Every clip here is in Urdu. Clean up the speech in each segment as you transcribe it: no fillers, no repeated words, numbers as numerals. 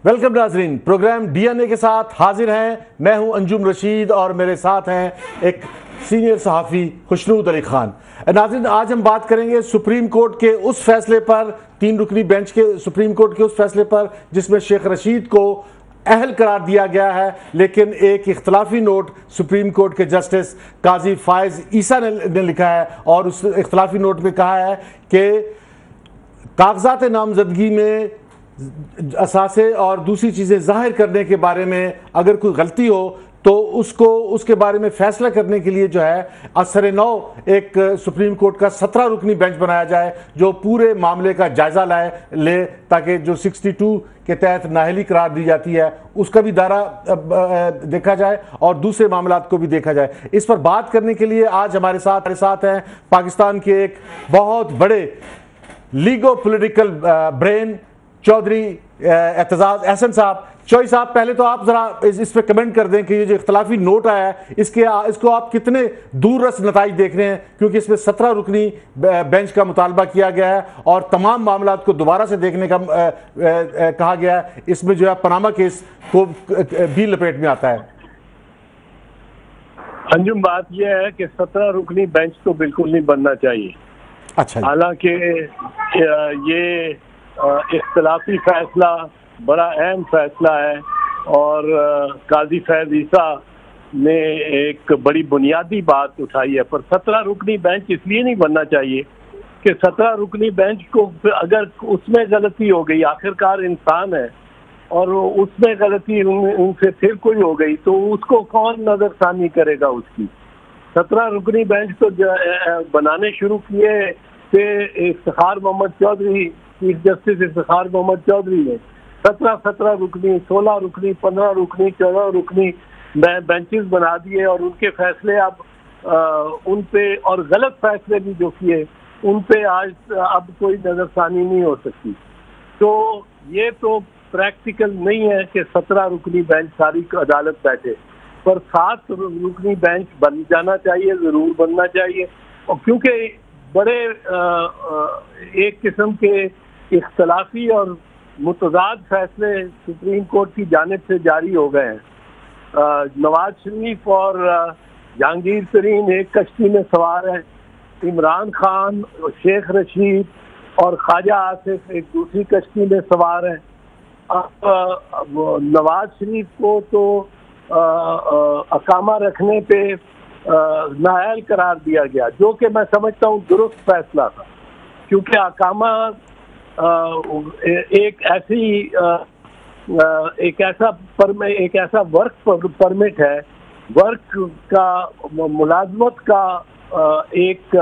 ویلکم ناظرین، پروگرام ڈی این اے کے ساتھ حاضر ہیں۔ میں ہوں انجم رشید اور میرے ساتھ ہیں ایک سینئر صحافی خوشنود علی خان۔ ناظرین، آج ہم بات کریں گے سپریم کورٹ کے اس فیصلے پر، 3 رکنی بینچ کے سپریم کورٹ کے اس فیصلے پر جس میں شیخ رشید کو اہل قرار دیا گیا ہے، لیکن ایک اختلافی نوٹ سپریم کورٹ کے جسٹس قاضی فائز عیسیٰ نے لکھا ہے، اور اس اختلافی نوٹ میں کہا ہے کہ کاغذات نامزدگی میں اثاثے اور دوسری چیزیں ظاہر کرنے کے بارے میں اگر کوئی غلطی ہو تو اس کے بارے میں فیصلہ کرنے کے لیے جو ہے اثر نو ایک سپریم کورٹ کا 17 رکنی بینچ بنایا جائے جو پورے معاملے کا جائزہ لے تاکہ جو 62 کے تحت نااہلی قرار دی جاتی ہے اس کا بھی دائرہ دیکھا جائے اور دوسرے معاملات کو بھی دیکھا جائے۔ اس پر بات کرنے کے لیے آج ہمارے ساتھ ہیں پاکستان کے ایک بہت بڑے legal political brain Chaudhry Aitzaz Ahsan صاحب۔ چوئی صاحب، پہلے تو آپ ذرا اس پہ کمنٹ کر دیں کہ یہ جو اختلافی نوٹ آیا ہے اس کو آپ کتنے دور رس نتائج دیکھ رہے ہیں، کیونکہ اس میں 17 رکنی بینچ کا مطالبہ کیا گیا ہے اور تمام معاملات کو دوبارہ سے دیکھنے کا کہا گیا ہے۔ اس میں جو ہے پاناما کیس کو بھی لپیٹ میں آتا ہے۔ انجم، بات یہ ہے کہ 17 رکنی بینچ تو بالکل نہیں بننا چاہیے۔ اچھا، حالانکہ یہ اختلافی فیصلہ بڑا اہم فیصلہ ہے اور قاضی فیض عیسیٰ نے ایک بڑی بنیادی بات اٹھائی ہے، پر 17 رکنی بینچ اس لیے نہیں بننا چاہیے کہ 17 رکنی بینچ کو اگر اس میں غلطی ہو گئی، آخرکار انسان ہے اور اس میں غلطی ان سے پھر کوئی ہو گئی تو اس کو کون نظر ثانی کرے گا اس کی۔ 17 رکنی بینچ تو بنانے شروع کیے تھے افتخار محمد چودھری، چیف جسٹس افتخار محمد چودھری نے 17 رکنی، 16 رکنی، 15 رکنی، 14 رکنی بینچز بنا دیے اور ان کے فیصلے ان پہ اور غلط فیصلے بھی جو کیے ان پہ اب کوئی نظر ثانی نہیں ہو سکتی۔ تو یہ تو پریکٹیکل نہیں ہے کہ 17 رکنی بینچ ساری عدالت بیٹھے، پر 7 رکنی بینچ بن جانا چاہیے، ضرور بننا چاہیے، اور کیونکہ بڑے ایک قسم کے اختلافی اور متضاد فیصلے سپریم کورٹ کی جانب سے جاری ہو گئے ہیں۔ نواز شریف اور جہانگیر ترین ایک کشتی میں سوار ہیں، عمران خان، شیخ رشید اور خواجہ آصف ایک دوسری کشتی میں سوار ہیں۔ اب نواز شریف کو تو اقامہ رکھنے پہ نااہل قرار دیا گیا، جو کہ میں سمجھتا ہوں درست فیصلہ تھا، کیونکہ اقامہ ایک ایسا ورک پرمٹ ہے، ورک کا ملازمت کا ایک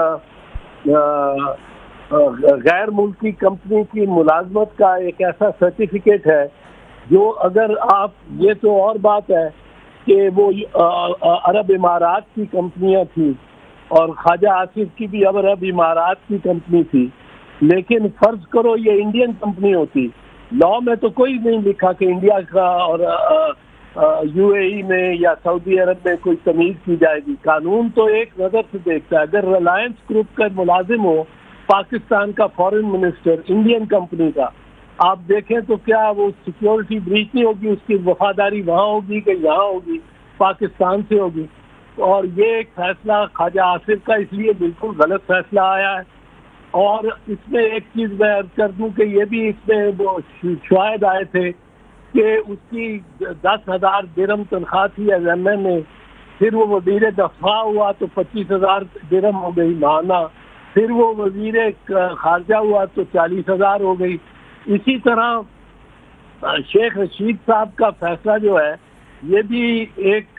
غیر ملکی کمپنی کی ملازمت کا ایک ایسا سرٹیفکیٹ ہے جو اگر آپ، یہ تو اور بات ہے کہ وہ عرب امارات کی کمپنیاں تھیں اور خواجہ آصف کی بھی عرب امارات کی کمپنی تھی، لیکن فرض کرو یہ انڈین کمپنی ہوتی، لاء میں تو کوئی نہیں لکھا کہ انڈیا کا اور یو اے ای میں یا سعودی عرب میں کوئی تمیز کی جائے گی۔ قانون تو ایک نظر سے دیکھتا ہے، اگر ریلائنس گروپ کا ملازم ہو، پاکستان کا فارن منسٹر انڈین کمپنی کا، آپ دیکھیں تو کیا وہ سیکیورٹی بریچ نہیں ہوگی؟ اس کی وفاداری وہاں ہوگی کہ یہاں ہوگی؟ پاکستان سے ہوگی۔ اور یہ ایک فیصلہ خواجہ آصف کا اس لیے بالکل غلط فیصلہ آیا ہے۔ اور اس میں ایک چیز میں عرض کر دوں کہ یہ بھی اس میں وہ شواہد آئے تھے کہ اس کی 10,000 درہم تنخواہ تھی ایز ایم این اے، پھر وہ وزیر دفاع ہوا تو 25,000 درہم ہو گئی ماہانہ، پھر وہ وزیر خارجہ ہوا تو 40,000 ہو گئی۔ اسی طرح شیخ رشید صاحب کا فیصلہ جو ہے یہ بھی ایک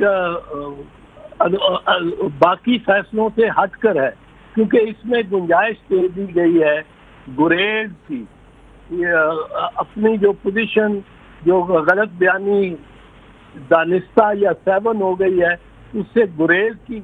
باقی فیصلوں سے ہٹ کر ہے، کیونکہ اس میں گنجائش دے دی گئی ہے گریز کی، اپنی جو پوزیشن جو غلط بیانی دانستہ یا 7 ہو گئی ہے اس سے گریز کی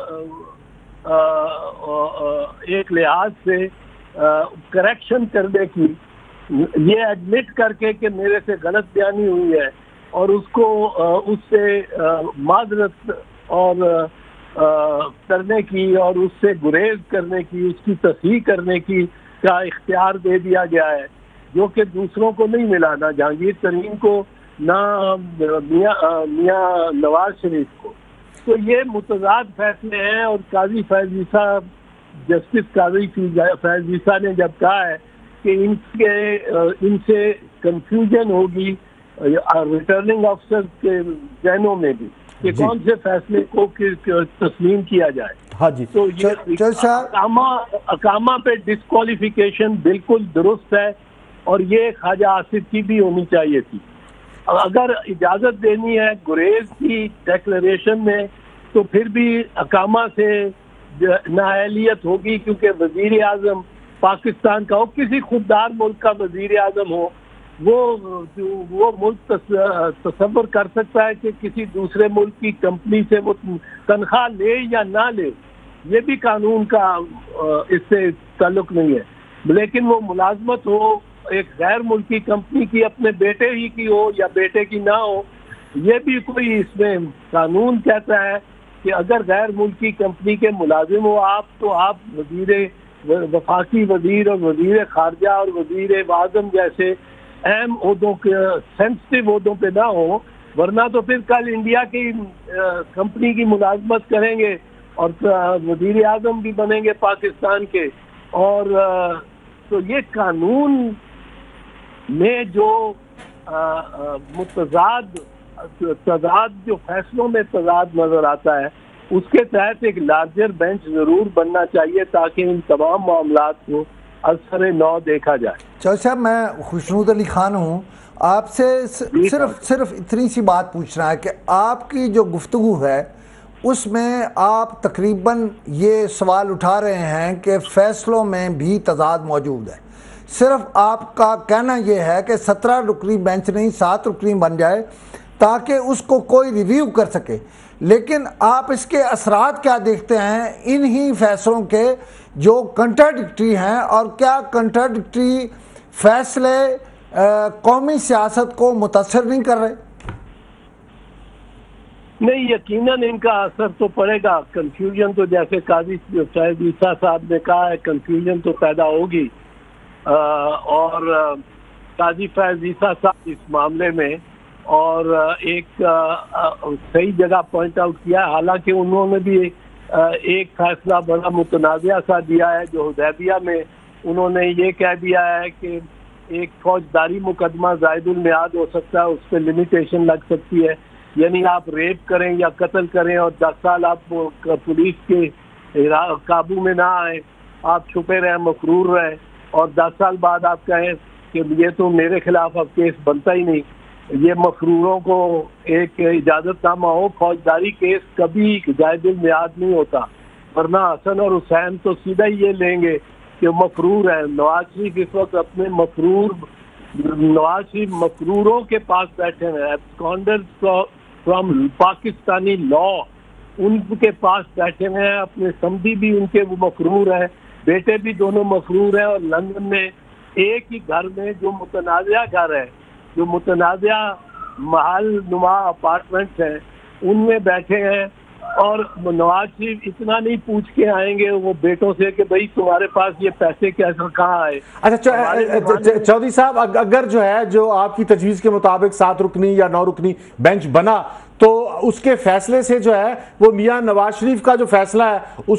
ایک لحاظ سے کریکشن کرنے کی، یہ ایڈمٹ کر کے کہ میرے سے غلط بیانی ہوئی ہے اور اس کو اس سے معذرت اور کرنے کی اور اس سے گریز کرنے کی، اس کی تصحیح کرنے کی کا اختیار دے دیا گیا ہے، جو کہ دوسروں کو نہیں ملا، نہ جہانگیر ترین کو نہ میاں نواز شریف کو. تو یہ متضاد فیصلے ہیں. اور قاضی فیض عیسیٰ، جسٹس قاضی فیض عیسیٰ نے جب کہا ہے کہ ان سے کنفیوژن ہوگی ریٹرننگ آفیسر کے ذہنوں میں بھی کہ کون سے فیصلے کو تسلیم کیا جائے. ہاں جی. تو یہ اقامہ پہ ڈسکوالیفیکیشن بالکل درست ہے، اور یہ خواجہ آصف کی بھی ہونی چاہیے تھی. اگر اجازت دینی ہے گریز کی ڈیکلریشن میں تو پھر بھی اقامہ سے نااہلیت ہوگی، کیونکہ وزیر اعظم پاکستان کا ہو، کسی خوددار ملک کا وزیر اعظم ہو، وہ ملک تصور کر سکتا ہے کہ کسی دوسرے ملک کی کمپنی سے وہ تنخواہ لے یا نہ لے. یہ بھی قانون کا اس سے تعلق نہیں ہے. لیکن وہ ملازمت ہو ایک غیر ملکی کمپنی کی، اپنے بیٹے ہی کی ہو یا بیٹے کی نہ ہو، یہ بھی کوئی اس میں قانون کہتا ہے کہ اگر غیر ملکی کمپنی کے ملازم ہو آپ، تو آپ وفاقی وزیر اور وزیر خارجہ اور وزیر اعظم جیسے اہم عہدوں کے سینسٹیو عہدوں پہ نہ ہو، ورنہ تو پھر کل انڈیا کی کمپنی کی ملازمت کریں گے اور وزیر اعظم بھی بنیں گے پاکستان کے. اور تو یہ قانون میں جو تضاد جو فیصلوں میں تضاد نظر آتا ہے، اس کے تحت ایک لارجر بینچ ضرور بننا چاہیے تاکہ ان تمام معاملات کو اثر نو دیکھا جائے. چودھری صاحب، میں خوشنود علی خان ہوں. آپ سے صرف اتنی سی بات پوچھنا ہے کہ آپ کی جو گفتگو ہے اس میں آپ تقریباً یہ سوال اٹھا رہے ہیں کہ فیصلوں میں بھی تضاد موجود ہے. صرف آپ کا کہنا یہ ہے کہ 17 رکنی بینچ نہیں 7 رکنی بن جائے تاکہ اس کو کوئی ریویو کر سکے. لیکن آپ اس کے اثرات کیا دیکھتے ہیں انہی فیصلوں کے جو کنٹراڈکٹری ہیں، اور کیا کنٹراڈکٹری فیصلے قومی سیاست کو متاثر نہیں کر رہے؟ نہیں، یقیناً ان کا اثر تو پڑے گا. کنفیوژن تو جیسے قاضی فیض عیسیٰ صاحب نے کہا ہے، کنفیوژن تو پیدا ہوگی. اور قاضی فیض عیسیٰ صاحب اس معاملے میں اور ایک صحیح جگہ پوائنٹ آؤٹ کیا، حالانکہ انہوں نے بھی ایک فیصلہ بڑا متنازع سا دیا ہے جو حدیبیہ میں انہوں نے یہ کہہ دیا ہے کہ ایک فوجداری مقدمہ زائد المیعاد ہو سکتا ہے، اس پہ لمیٹیشن لگ سکتی ہے. یعنی آپ ریپ کریں یا قتل کریں اور 10 سال آپ پولیس کے قابو میں نہ آئیں، آپ چھپے رہیں، مفرور رہیں، اور 10 سال بعد آپ کہیں کہ یہ تو میرے خلاف اب کیس بنتا ہی نہیں. یہ مفروروں کو ایک اجازت نامہ ہو. فوجداری کیس کبھی زائد المیعاد نہیں ہوتا، ورنہ حسن اور حسین تو سیدھا ہی یہ لیں گے کہ مفرور ہیں. نواز شریف اس وقت اپنے نواز شریف مفروروں کے پاس بیٹھے ہیں، ایبسکانڈرز فرام پاکستانی لا، ان کے پاس بیٹھے ہیں. اپنے سمدھی بھی ان کے وہ مفرور ہیں، بیٹے بھی دونوں مفرور ہیں. اور لندن میں ایک ہی گھر میں جو متنازع گھر ہے، جو متنازع محل نما اپارٹمنٹس ہیں، ان میں بیٹھے ہیں. اور نواز شریف اتنا نہیں پوچھ کے آئیں گے وہ بیٹوں سے کہ بھئی تمہارے پاس یہ پیسے کیسے کہاں آئے. اچھا چودھری صاحب، اگر جو ہے جو آپ کی تجویز کے مطابق 7 رکنی یا 9 رکنی بینچ بنا تو اس کے فیصلے سے جو ہے وہ میاں نواز شریف کا جو فیصلہ ہے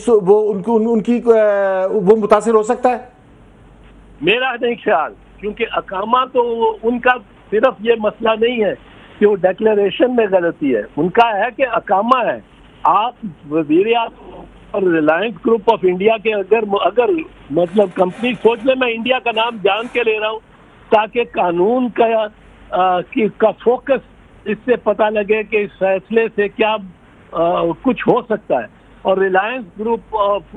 وہ متاثر ہو سکتا ہے؟ میرا نہیں خیال، کیونکہ اقامہ تو ان کا صرف یہ مسئلہ نہیں ہے کہ وہ ڈیکلیریشن میں غلطی ہے، ان کا ہے کہ اقامہ ہے. آپ وزیر اعظم اور ریلائنس گروپ آف انڈیا کے اگر مطلب کمپنی سوچ لیں، میں انڈیا کا نام جان کے لے رہا ہوں تاکہ قانون کا فوکس اس سے پتہ لگے کہ اس فیصلے سے کیا کچھ ہو سکتا ہے. اور ریلائنس گروپ آف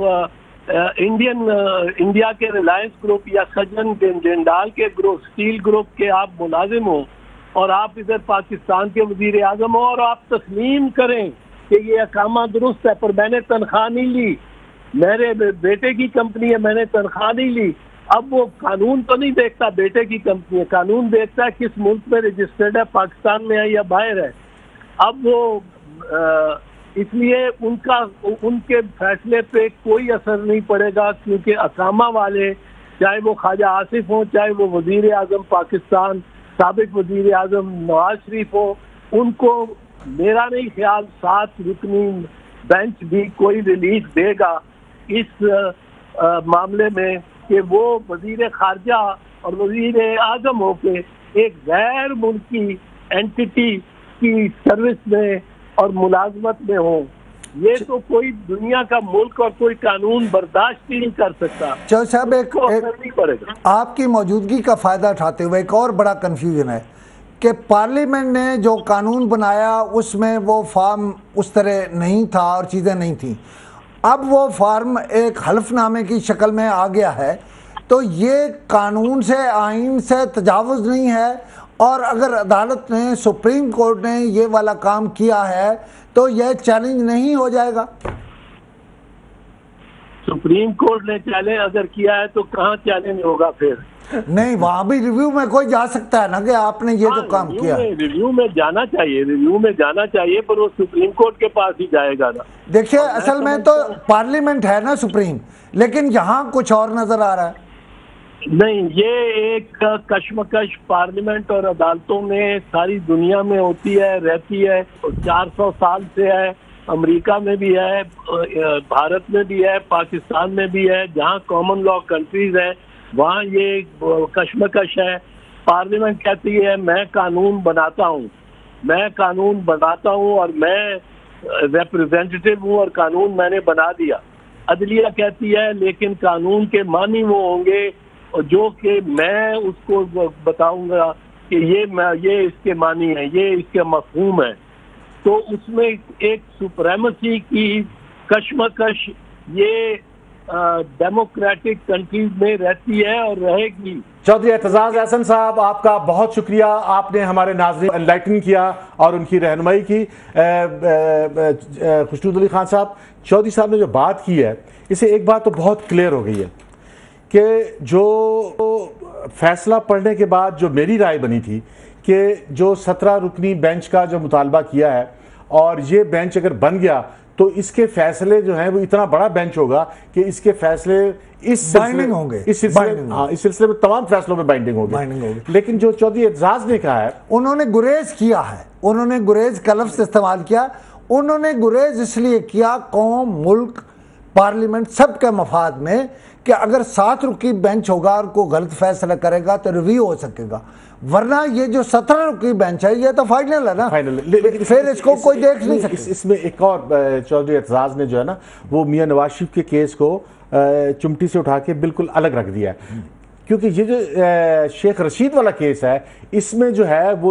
انڈیا کے ریلائنس گروپ یا سجن جنڈال کے گروپ اسٹیل گروپ کے آپ ملازم ہوں اور آپ ادھر پاکستان کے وزیر اعظم ہوں اور آپ تسلیم کریں کہ یہ اقامہ درست ہے پر میں نے تنخواہ نہیں لی، میرے بیٹے کی کمپنی ہے، میں نے تنخواہ نہیں لی. اب وہ قانون تو نہیں دیکھتا بیٹے کی کمپنی ہے، قانون دیکھتا ہے کس ملک میں رجسٹرڈ ہے، پاکستان میں ہے یا باہر ہے. اب وہ اس لیے ان کے فیصلے پہ کوئی اثر نہیں پڑے گا، کیونکہ اقامہ والے چاہے وہ خواجہ آصف ہوں، چاہے وہ وزیر اعظم پاکستان سابق وزیر اعظم نواز شریف ہو، ان کو میرا نہیں خیال 7 رکنی بینچ بھی کوئی ریلیف دے گا اس معاملے میں کہ وہ وزیر خارجہ اور وزیر اعظم ہو کے ایک غیر ملکی اینٹی کی سروس میں اور ملازمت میں ہوں. یہ تو کوئی دنیا کا ملک اور کوئی قانون برداشت ہی نہیں کر سکتا. چودھری صاحب آپ کی موجودگی کا فائدہ اٹھاتے ہوئے ایک اور بڑا کنفیوژن ہے کہ پارلیمنٹ نے جو قانون بنایا اس میں وہ فارم اس طرح نہیں تھا اور چیزیں نہیں تھیں. اب وہ فارم ایک حلف نامے کی شکل میں آ گیا ہے، تو یہ قانون سے آئین سے تجاوز نہیں ہے؟ اور اگر عدالت نے سپریم کورٹ نے یہ والا کام کیا ہے تو یہ چیلنج نہیں ہو جائے گا؟ سپریم کورٹ نے چیلنج اگر کیا ہے تو کہاں چیلنج ہوگا پھر؟ نہیں، وہاں بھی ریویو میں کوئی جا سکتا ہے نا کہ آپ نے یہ جو کام کیا. ریویو میں جانا چاہیے پر وہ سپریم کورٹ کے پاس ہی جائے گا نا. دیکھیے اصل میں تو پارلیمنٹ ہے نا سپریم، لیکن یہاں کچھ اور نظر آ رہا ہے. نہیں، یہ ایک کشمکش پارلیمنٹ اور عدالتوں میں ساری دنیا میں ہوتی ہے، رہتی ہے، 400 سال سے ہے. امریکہ میں بھی ہے، بھارت میں بھی ہے، پاکستان میں بھی ہے. جہاں کامن لا کنٹریز ہیں وہاں یہ کشمکش ہے. پارلیمنٹ کہتی ہے میں قانون بناتا ہوں اور میں ریپریزنٹیٹو ہوں اور قانون میں نے بنا دیا. عدلیہ کہتی ہے لیکن قانون کے معنی وہ ہوں گے جو کہ میں اس کو بتاؤں گا کہ یہ اس کے معنی ہے، یہ اس کے مفہوم ہے. تو اس میں ایک سپریمسی کی کشمکش یہ ڈیموکریٹک کنٹریز میں رہتی ہے اور رہے گی. چودھری اعتزاز احسن صاحب، آپ کا بہت شکریہ، آپ نے ہمارے ناظرین انلائٹن کیا اور ان کی رہنمائی کی. خشنود علی خان صاحب، چودھری صاحب نے جو بات کی ہے اسے ایک بات تو بہت کلیئر ہو گئی ہے کہ جو فیصلہ پڑھنے کے بعد جو میری رائے بنی تھی کہ جو 17 رکنی بینچ کا جو مطالبہ کیا ہے اور یہ بینچ اگر بن گیا تو اس کے فیصلے جو ہیں وہ اتنا بڑا بینچ ہوگا کہ اس کے فیصلے اس سلسلے میں تمام فیصلوں میں بائنڈنگ ہوگی. لیکن جو چودھری اعتزاز نے کہا ہے، انہوں نے گریز کیا ہے، انہوں نے گریز کا لفظ استعمال کیا. انہوں نے گریز اس لیے کیا قوم، ملک، پارلیمنٹ سب کے مفاد میں کہ اگر 7 رکنی بینچ ہوگا اور کوئی غلط فیصلہ کرے گا تو ریویو ہو سکے گا، ورنہ یہ جو 17 رکنی بینچ ہے یہ تو فائنل ہے نا، پھر اس کو کوئی دیکھ نہیں سکتا. اس میں ایک اور چودھری اعتزاز نے جو ہے نا وہ میاں نواز شریف کے کیس کو چمٹی سے اٹھا کے بالکل الگ رکھ دیا ہے. کیونکہ یہ جو شیخ رشید والا کیس ہے اس میں جو ہے وہ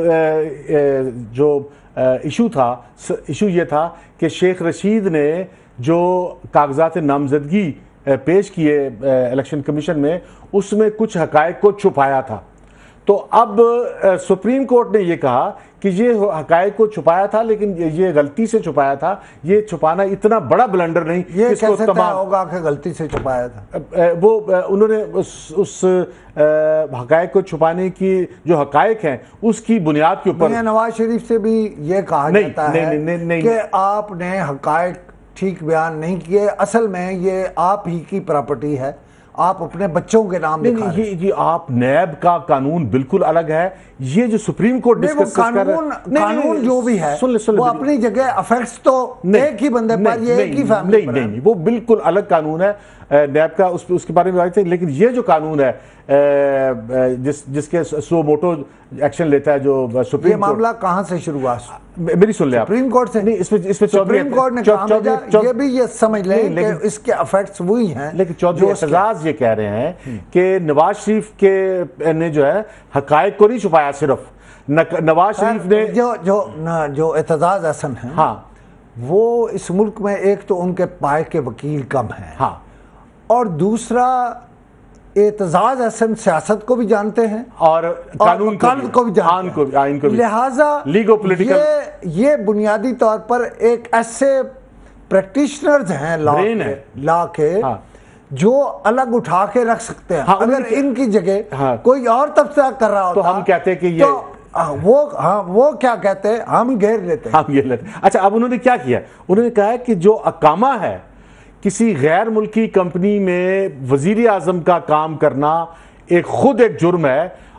جو ایشو یہ تھا کہ شیخ رشید نے جو کاغذات نامزدگی پیش کیے الیکشن کمیشن میں اس میں کچھ حقائق کو چھپایا تھا. تو اب سپریم کورٹ نے یہ کہا کہ یہ حقائق کو چھپایا تھا لیکن یہ غلطی سے چھپایا تھا، یہ چھپانا اتنا بڑا بلنڈر نہیں. یہ کیسے طے ہوگا کہ غلطی سے چھپایا تھا؟ وہ انہوں نے اس حقائق کو چھپانے کی جو حقائق ہیں اس کی بنیاد کے اوپر نواز شریف سے بھی یہ کہا جاتا ہے کہ آپ نے حقائق ٹھیک بیان نہیں کیے، اصل میں یہ آپ ہی کی پراپرٹی ہے، آپ اپنے بچوں کے نام لکھا رہے ہیں. یہ آپ نیب کا قانون بالکل الگ ہے. یہ جو سپریم کورٹ ڈسکس کر رہا ہے، قانون جو بھی ہے وہ اپنی جگہ افیکٹس تو ایک ہی بندے پر، یہ ایک ہی فیملی پر ہے. نہیں، وہ بالکل الگ قانون ہے نیب کا، اس کے بارے میں بات ہے. لیکن یہ جو قانون ہے جس کے سو موٹو ایکشن لیتا ہے جو سپریم، یہ معاملہ کہاں سے شروع ہوا؟ میری سن لیں آپ. سپریم کورٹ سے. نہیں، اس میں سپریم کورٹ نے کہا یہ بھی یہ سمجھ لیں کہ اس کے افیکٹس وہی ہیں. لیکن چودھری اعتزاز یہ کہہ رہے ہیں کہ نواز شریف کے نے جو ہے حقائق کو نہیں چھپایا، صرف نواز شریف نے جو اعتزاز احسن ہیں ہاں وہ اس ملک میں ایک تو ان کے پائے کے وکیل کم ہیں، ہاں، اور دوسرا اعتزاز احسن سیاست کو بھی جانتے ہیں اور قانون کو بھی جانتے ہیں. لہٰذا یہ بنیادی طور پر ایک ایسے پریکٹیشنرز ہیں لا کے جو الگ اٹھا کے رکھ سکتے ہیں. اگر ان کی جگہ کوئی اور تبصرہ کر رہا ہوتا تو ہم کہتے ہیں کہ یہ وہ کیا کہتے ہیں، ہم گھیر لیتے ہیں. اچھا، اب انہوں نے کیا کیا؟ انہوں نے کہا کہ جو اقامہ ہے کسی غیر ملکی کمپنی میں وزیر اعظم کا کام کرنا خود ایک جرم ہے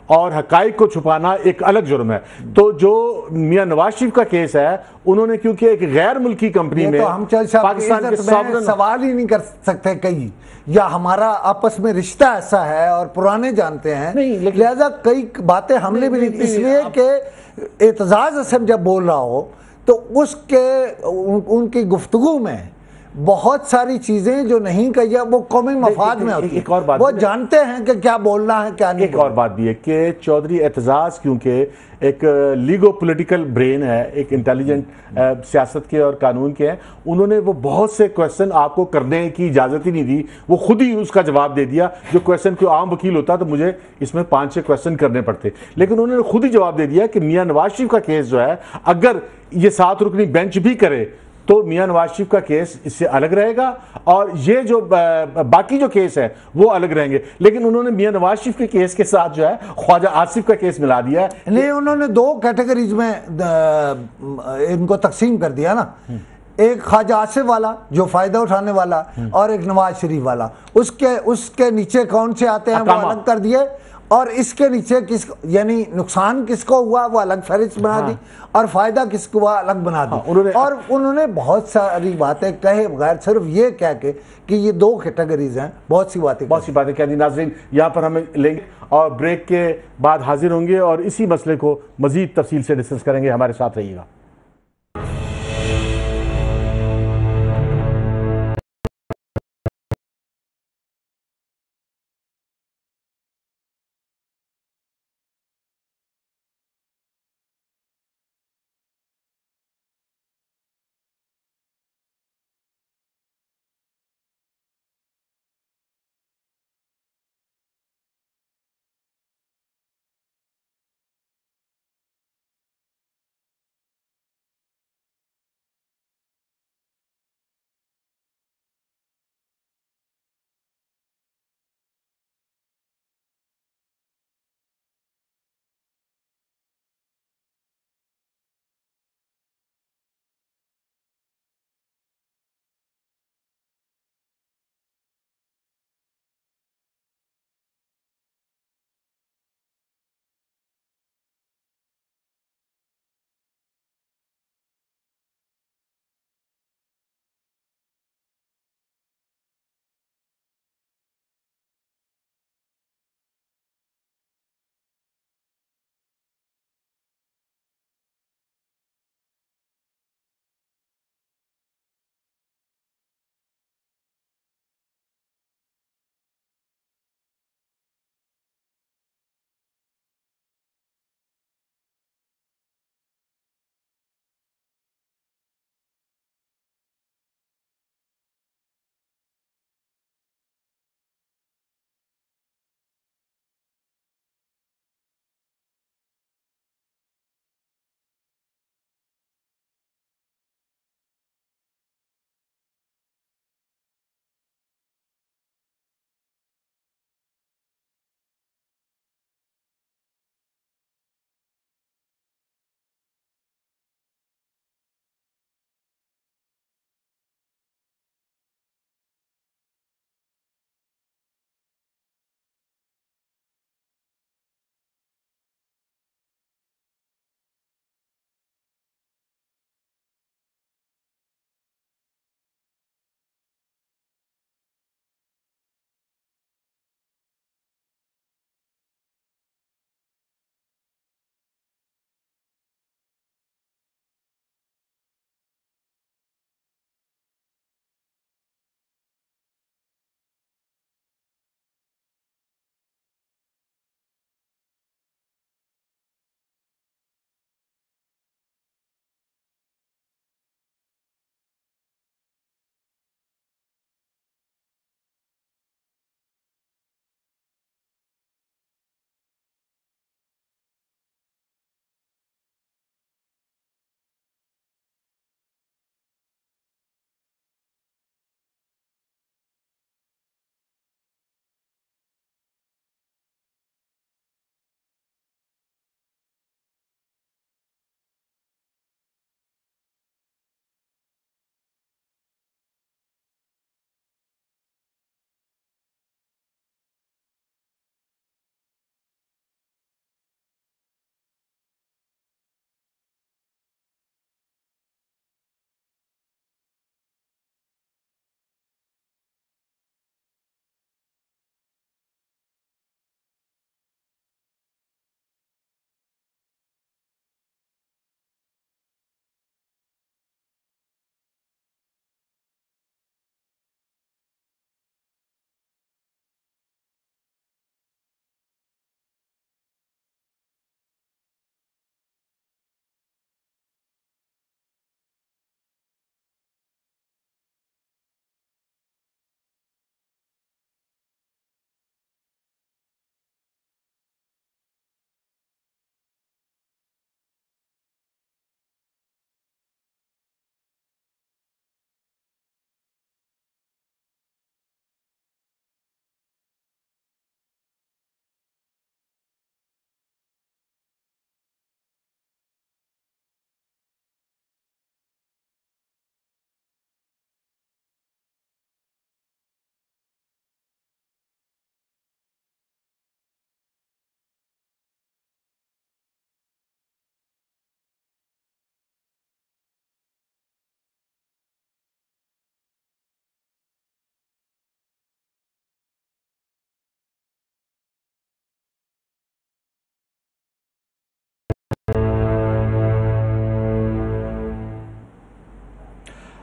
اور حقائق کو چھپانا ایک الگ جرم ہے. تو جو میاں نواز شریف کا کیس ہے, انہوں نے کیونکہ ایک غیر ملکی کمپنی میں ہم پاکستان کے سوال ہی نہیں کر سکتے کئی, یا ہمارا آپس میں رشتہ ایسا ہے اور پرانے جانتے ہیں, لہذا کئی باتیں ہم نے بھی نہیں, اس لیے کہ اعتزاز اسم جب بول رہا ہو تو اس کے ان کی گفتگو میں بہت ساری چیزیں جو نہیں کہی وہ قومی مفاد میں ہوتی ہیں, وہ جانتے ہیں کہ کیا بولنا ہے کیا نہیں. ایک اور بات بھی ہے کہ چودھری اعتزاز کیونکہ ایک لیگو پولیٹیکل برین ہے, ایک انٹیلیجنٹ سیاست کے اور قانون کے ہیں, انہوں نے وہ بہت سے کویسچن آپ کو کرنے کی اجازت ہی نہیں دی, وہ خود ہی اس کا جواب دے دیا. جو کویسچن کوئی عام وکیل ہوتا تو مجھے اس میں 5-6 کویسچن کرنے پڑتے, لیکن انہوں نے خود ہی جواب دے دیا کہ میاں نواز شریف کا کیس جو ہے اگر یہ 7 رکنی بینچ بھی کرے تو میاں نواز شریف کا کیس اس سے الگ رہے گا, اور یہ جو باقی جو کیس ہے وہ الگ رہیں گے. لیکن انہوں نے میاں نواز شریف کے کیس کے ساتھ جو ہے خواجہ آصف کا کیس ملا دیا ہے. نہیں, انہوں نے 2 کیٹیگریز میں ان کو تقسیم کر دیا نا, ایک خواجہ آصف والا جو فائدہ اٹھانے والا, اور ایک نواز شریف والا. اس کے نیچے کون سے آتے ہیں وہ الگ کر دیے, اور اس کے نیچے کس یعنی نقصان کس کو ہوا وہ الگ فہرست بنا دی, اور فائدہ کس کو ہوا الگ بنا دی. اور انہوں نے بہت ساری باتیں کہے بغیر صرف یہ کہہ کے کہ یہ 2 کیٹیگریز ہیں, بہت سی باتیں کہہ دی. ناظرین یہاں پر ہمیں لیں گے اور بریک کے بعد حاضر ہوں گے اور اسی مسئلے کو مزید تفصیل سے ڈسکس کریں گے. ہمارے ساتھ رہیے گا.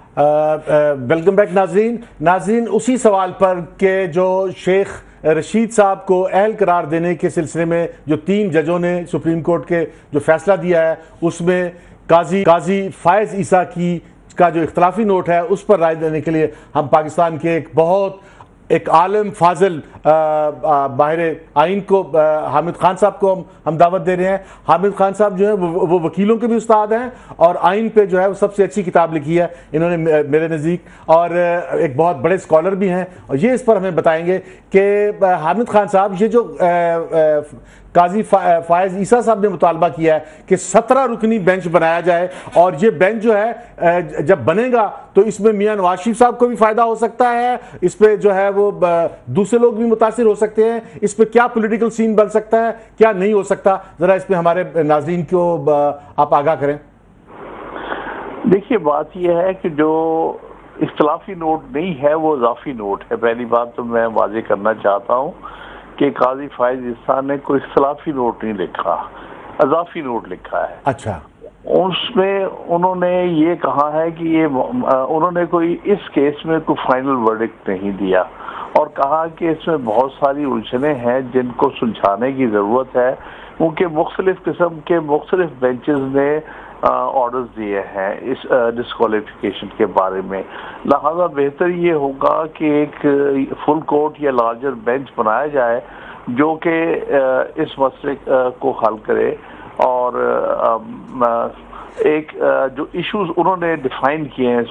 वेलकम बैक नाजरीन उसी सवाल पर कि जो शेख रशीद साहब को अहल करार देने के सिलसिले में जो 3 जजों ने सुप्रीम कोर्ट के जो फैसला दिया है उसमें काजी फायज ईसा का जो इख्तलाफी नोट है उस पर राय देने के लिए हम पाकिस्तान के एक आलम फाजिल बाहिर आइन को हामिद खान साहब को हम दावत दे रहे हैं। हामिद खान साहब जो है वो वकीलों के भी उस्ताद हैं और आइन पे जो है वो सबसे अच्छी किताब लिखी है इन्होंने मेरे नज़दीक, और एक बहुत बड़े स्कॉलर भी हैं और ये इस पर हमें बताएंगे कि हामिद खान साहब ये जो काजी फायज ईसा साहब ने मुतालबा किया है कि 17 रुकनी बेंच बनाया जाए और ये बेंच जो है जब बनेगा तो इसमें मियां नवाज शरीफ साहब को भी फायदा हो सकता है, इस पे जो है वो दूसरे लोग भी मुतासिर हो सकते हैं, इस पे क्या पॉलिटिकल सीन बन सकता है क्या नहीं हो सकता, जरा इस पे हमारे नाज़रीन को आप आगाह करें। देखिए बात यह है कि जो इख्तलाफी नोट नहीं है वो इजाफी नोट है। पहली बात तो मैं वाज़ेह करना चाहता हूँ कि काजी फायज ईसा ने कोई इख्तलाफी नोट नहीं लिखा, इजाफी नोट लिखा है। अच्छा, उसमें उन्होंने ये कहा है कि ये उन्होंने कोई इस केस में कोई फाइनल वर्डिक्ट नहीं दिया और कहा कि इसमें बहुत सारी उलझनें हैं जिनको सुलझाने की ज़रूरत है, क्योंकि मुख्तलिफ किस्म के मुख्तलिफ बेंचेस ने ऑर्डर्स दिए हैं इस डिस्क्वालिफिकेशन के बारे में। लिहाजा बेहतर ये होगा कि एक फुल कोर्ट या लार्जर बेंच बनाया जाए जो कि इस मसले को हल करे और एक जो इश्यूज उन्होंने डिफाइन किए हैं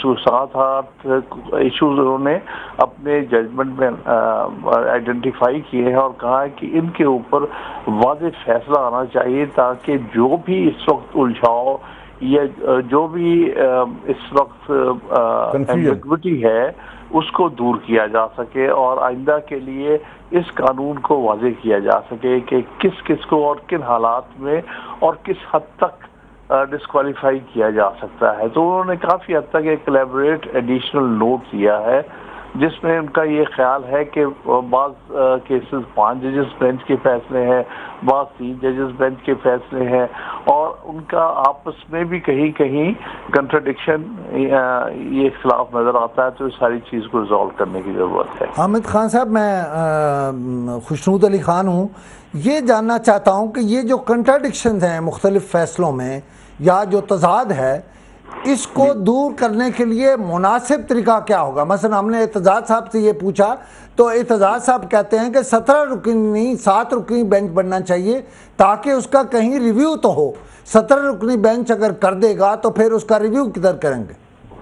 7-8 इश्यूज उन्होंने अपने जजमेंट में आइडेंटिफाई किए हैं और कहा है कि इनके ऊपर वाज़ेह फैसला आना चाहिए ताकि जो भी इस वक्त उलझाव या जो भी इस वक्त एम्बिग्विटी है उसको दूर किया जा सके और आइंदा के लिए इस कानून को वाज़ेह किया जा सके कि किस किस को और किन हालात में और किस हद तक डिस्क्वालीफाई किया जा सकता है। तो उन्होंने काफ़ी हद तक एक कोलैबोरेट एडिशनल नोट दिया है जिसमें उनका ये ख्याल है कि बाज़ केसेस 5 जजेस बेंच के फैसले हैं, बाज़ 3 जजेस बेंच के फैसले हैं और उनका आपस में भी कहीं कहीं कंट्राडिक्शन ये इख्तिलाफ नज़र आता है। तो इस सारी चीज़ को रिजॉल्व करने की ज़रूरत है। हामिद खान साहब, मैं खुशनूद अली खान हूँ, ये जानना चाहता हूँ कि ये जो कंट्राडिक्शन हैं मुख्तलिफ फैसलों में या जो तज़ाद है इसको दूर करने के लिए मुनासिब तरीका क्या होगा। मसलन हमने एतजाज साहब से ये पूछा तो एतजाज साहब कहते हैं कि 17 रुकनी 7 रुकनी बेंच बनना चाहिए ताकि उसका कहीं रिव्यू तो हो। 17 रुकनी बेंच अगर कर देगा तो फिर उसका रिव्यू किधर करेंगे।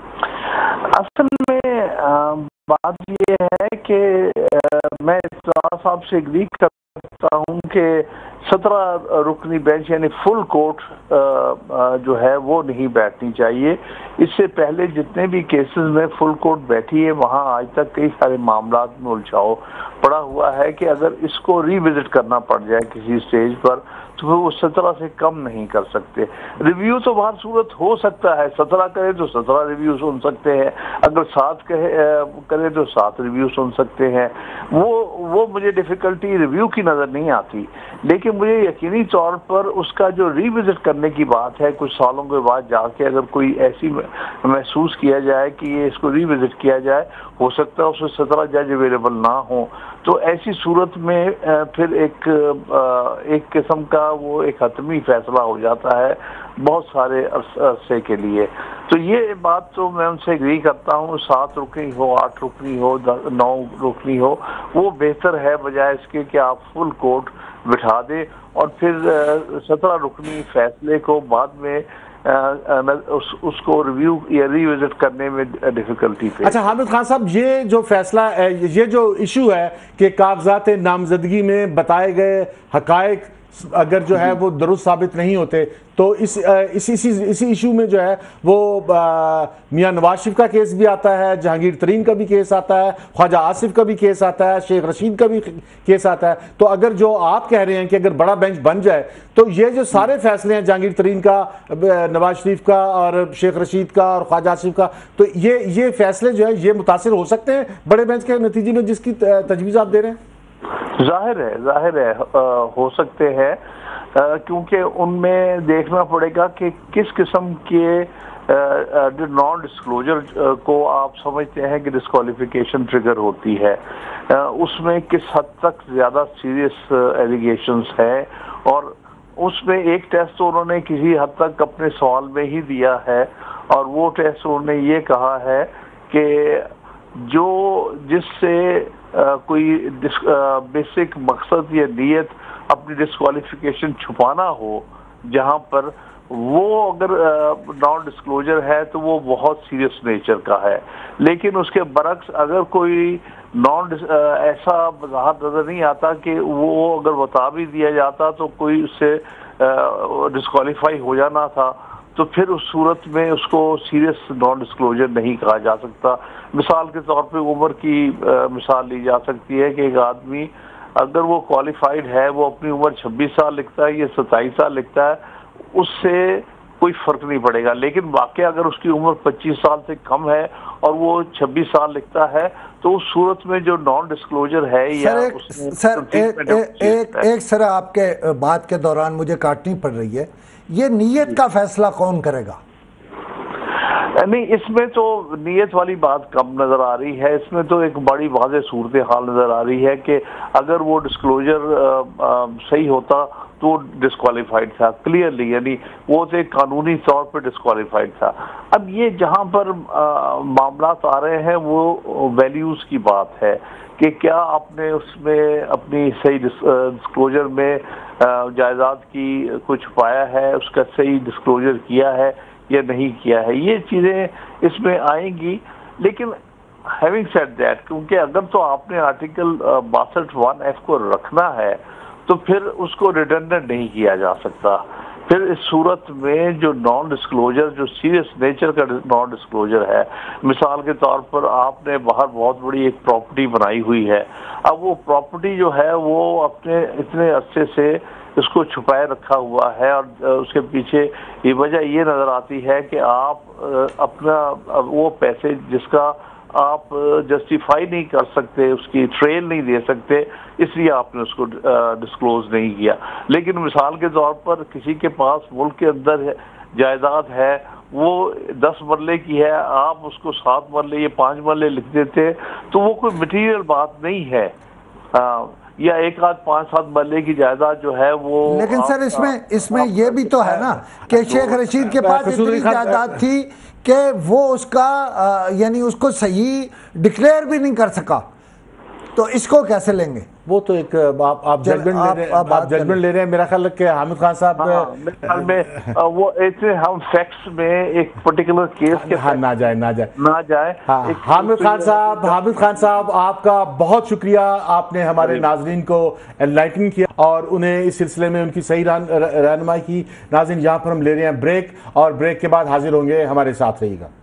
असल में बात ये है कि मैं एतजाज साहब से एग्री करता हूँ कि 17 रुकनी बेंच यानी फुल कोर्ट जो है वो नहीं बैठनी चाहिए। इससे पहले जितने भी केसेस में फुल कोर्ट बैठी है वहाँ आज तक कई सारे मामलात में उलझाव पड़ा हुआ है कि अगर इसको रिविजिट करना पड़ जाए किसी स्टेज पर तो वो 17 से कम नहीं कर सकते। रिव्यू तो बाहर सूरत हो सकता है, 17 करे तो 17 रिव्यू सुन सकते हैं, अगर 7 करे तो 7 रिव्यू सुन सकते हैं। वो मुझे डिफ़िकल्टी रिव्यू की नज़र नहीं आती, लेकिन मुझे यकीनी तौर पर उसका जो रिविजिट करने की बात है कुछ सालों के बाद जाके अगर कोई ऐसी महसूस किया जाए कि ये इसको रिविजिट किया जाए, हो सकता है उसमें 17 जज अवेलेबल ना हो, तो ऐसी सूरत में फिर एक किस्म का वो एक हतमी फैसला हो जाता है बहुत सारे अरसे के लिए। तो ये बात तो मैं उनसे एग्री करता हूँ, 7 रुकनी हो 8 रुकनी हो 9 रुकनी हो वो बेहतर है बजाय इसके कि आप फुल कोर्ट बिठा दें और फिर 17 रुकनी फैसले को बाद में उसको रिव्यू या रिविजिट करने में डिफिकल्टी पे। अच्छा हामिद खान साहब, ये जो फैसला ये जो इशू है कि कागजात नामजदगी में बताए गए हकायक अगर जो है वो दुरुस्त साबित नहीं होते तो इसी इशू में जो है वो मियां नवाज शरीफ का केस भी आता है, जहांगीर तरीन का भी केस आता है, ख्वाजा आसिफ का भी केस आता है, शेख रशीद का भी केस आता है। तो अगर जो आप कह रहे हैं कि अगर बड़ा बेंच बन जाए तो ये जो सारे फैसले हैं जहांगीर तरीन का, नवाज शरीफ का और शेख रशीद का और ख्वाजा आसिफ का, तो ये फैसले जो है ये मुतासिर हो सकते हैं बड़े बेंच के नतीजे में जिसकी तजवीज़ आप दे रहे हैं। जाहिर है हो सकते हैं। کیونکہ ان میں دیکھنا پڑے گا کہ کس قسم کے نان ڈسکلوجر کو آپ سمجھتے ہیں کہ ڈسکوالیفیکیشن ٹریگر ہوتی ہے، اس میں کس حد تک زیادہ سیریس ایلیگیشنز ہے، اور اس میں ایک ٹیسٹ تو انہوں نے کسی حد تک اپنے سوال میں ہی دیا ہے، اور وہ ٹیسٹ انہوں نے یہ کہا ہے کہ جس سے کوئی بیسک مقصد یا نیت اپنی ڈسکوالیفیکیشن چھپانا ہو، جہاں پر وہ اگر نان ڈسکلوجر ہے تو وہ بہت سیریس نیچر کا ہے، لیکن اس کے برعکس اگر کوئی ایسا وضاحت نظر نہیں آتا کہ وہ اگر بتا بھی دیا جاتا تو کوئی اس سے ڈسکوالیفائی ہو جانا تھا، تو پھر اس صورت میں اس کو سیریس نان ڈسکلوجر نہیں کہا جا سکتا۔ مثال کے طور پہ عمر کی مثال لی جا سکتی ہے کہ ایک آدمی اگر وہ کوالیفائڈ ہے، وہ اپنی عمر 26 سال لکھتا ہے یا 27 سال لکھتا ہے، اس سے کوئی فرق نہیں پڑے گا، لیکن واقعہ اگر اس کی عمر 25 سال سے کم ہے اور وہ 26 سال لکھتا ہے تو اس صورت میں جو نان ڈسکلوجر ہے یا ایک سر آپ کے بات کے دوران مجھے کاٹنی پڑ رہی ہے، یہ نیت کا فیصلہ کون کرے گا؟ نہیں، اس میں تو نیت والی بات کم نظر آ رہی ہے، اس میں تو ایک بڑی واضح صورتحال نظر آ رہی ہے کہ اگر وہ ڈسکلوجر صحیح ہوتا تو ڈسکوالیفائڈ تھا کلیئرلی، یعنی وہ تو ایک قانونی طور پہ ڈسکوالیفائڈ تھا۔ اب یہ جہاں پر معاملات آ رہے ہیں وہ ویلیوز کی بات ہے کہ کیا آپ نے اس میں اپنی صحیح ڈسکلوجر میں جائیداد کی کچھ چھپایا ہے، اس کا صحیح ڈسکلوجر کیا ہے یا نہیں کیا ہے، یہ چیزیں اس میں آئیں گی۔ لیکن ہیونگ سیڈ دیٹ، کیونکہ اگر تو آپ نے آرٹیکل 62(1)(f) کو رکھنا ہے تو پھر اس کو ریڈنڈنٹ نہیں کیا جا سکتا۔ پھر اس صورت میں جو نان ڈسکلوجر، جو سیریس نیچر کا نان ڈسکلوجر ہے، مثال کے طور پر آپ نے باہر بہت بڑی ایک پراپرٹی بنائی ہوئی ہے، اب وہ پراپرٹی جو ہے وہ اپنے اتنے عرصے سے اس کو چھپائے رکھا ہوا ہے، اور اس کے پیچھے یہ وجہ یہ نظر آتی ہے کہ آپ اپنا وہ پیسے جس کا آپ جسٹیفائی نہیں کر سکتے، اس کی ٹریل نہیں دے سکتے، اس لیے آپ نے اس کو ڈسکلوز نہیں کیا۔ لیکن مثال کے طور پر کسی کے پاس ملک کے اندر جائیداد ہے، وہ 10 مرلے کی ہے، آپ اس کو 7 مرلے یا 5 مرلے لکھ دیتے تو وہ کوئی مٹیریل بات نہیں ہے، یا ایک آدھ 5-7 مرلے کی جائیداد جو ہے وہ۔ لیکن سر اس میں یہ بھی تو ہے نا کہ شیخ رشید کے پاس اتنی جائیداد تھی کہ وہ اس کا یعنی اس کو صحیح ڈکلیئر بھی نہیں کر سکا، تو اس کو کیسے لیں گے؟ وہ تو ایک آپ ججمنٹ لے رہے ہیں، میرا خیال ہے کہ حامد خان صاحب میرے خیال میں وہ ایسے ہم فیکٹس میں ایک پرٹیکولر کیس کے نہ جائے۔ حامد خان صاحب آپ کا بہت شکریہ، آپ نے ہمارے ناظرین کو انلائٹن کیا اور انہیں اس سلسلے میں ان کی صحیح رہنمائی کی۔ ناظرین، یہاں پر ہم لے رہے ہیں بریک، اور بریک کے بعد حاضر ہوں گے، ہمارے ساتھ رہیے گا۔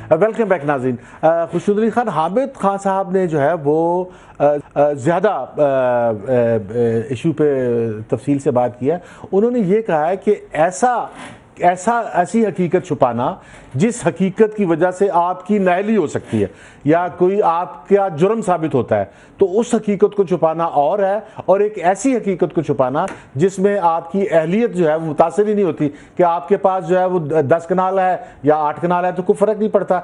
ویلکم بیک ناظرین. خشنود علی خان، حامد خان صاحب نے جو ہے وہ زیادہ ایشو پہ تفصیل سے بات کیا. انہوں نے یہ کہا ہے کہ ایسی حقیقت چھپانا جس حقیقت کی وجہ سے آپ کی نااہلی ہو سکتی ہے یا کوئی آپ کا جرم ثابت ہوتا ہے، تو اس حقیقت کو چھپانا اور ہے، اور ایک ایسی حقیقت کو چھپانا جس میں آپ کی اہلیت جو ہے وہ متاثر ہی نہیں ہوتی کہ آپ کے پاس جو ہے وہ 10 کنال ہے یا 8 کنال ہے تو کوئی فرق نہیں پڑتا.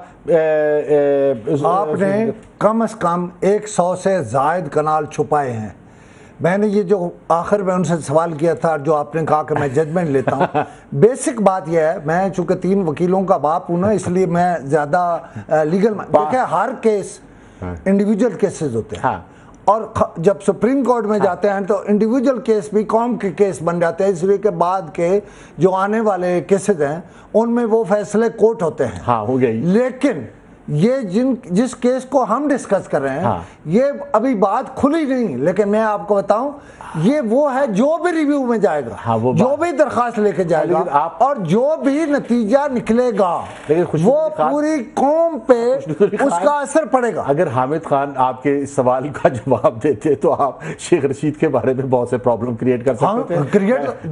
آپ نے کم از کم 100 سے زائد کنال چھپائے ہیں. میں نے یہ جو آخر میں ان سے سوال کیا تھا، جو آپ نے کہا کہ میں ججمنٹ لیتا ہوں، بیسک بات یہ ہے، میں چونکہ 3 وکیلوں کا باپ ہوں نا، اس لیے میں زیادہ لیگل دیکھیں ہر کیس انڈیویجول کیسز ہوتے ہیں، اور جب سپریم کورٹ میں جاتے ہیں تو انڈیویجول کیس بھی قوم کے کیس بن جاتے ہیں، اس لیے کہ بعد کے جو آنے والے کیسز ہیں ان میں وہ فیصلے کورٹ ہوتے ہیں. ہاں ہو گئی. لیکن یہ جس کیس کو ہم ڈسکس کر رہے ہیں یہ ابھی بات کھلی نہیں، لیکن میں آپ کو بتاؤں یہ وہ ہے جو بھی ریویو میں جائے گا، جو بھی درخواست لے کے جائے گا، اور جو بھی نتیجہ نکلے گا وہ پوری قوم پہ اس کا اثر پڑے گا. اگر حامد خان آپ کے اس سوال کا جواب دیتے تو آپ شیخ رشید کے بارے میں بہت سے پرابلم کریٹ کر سکتے تھے.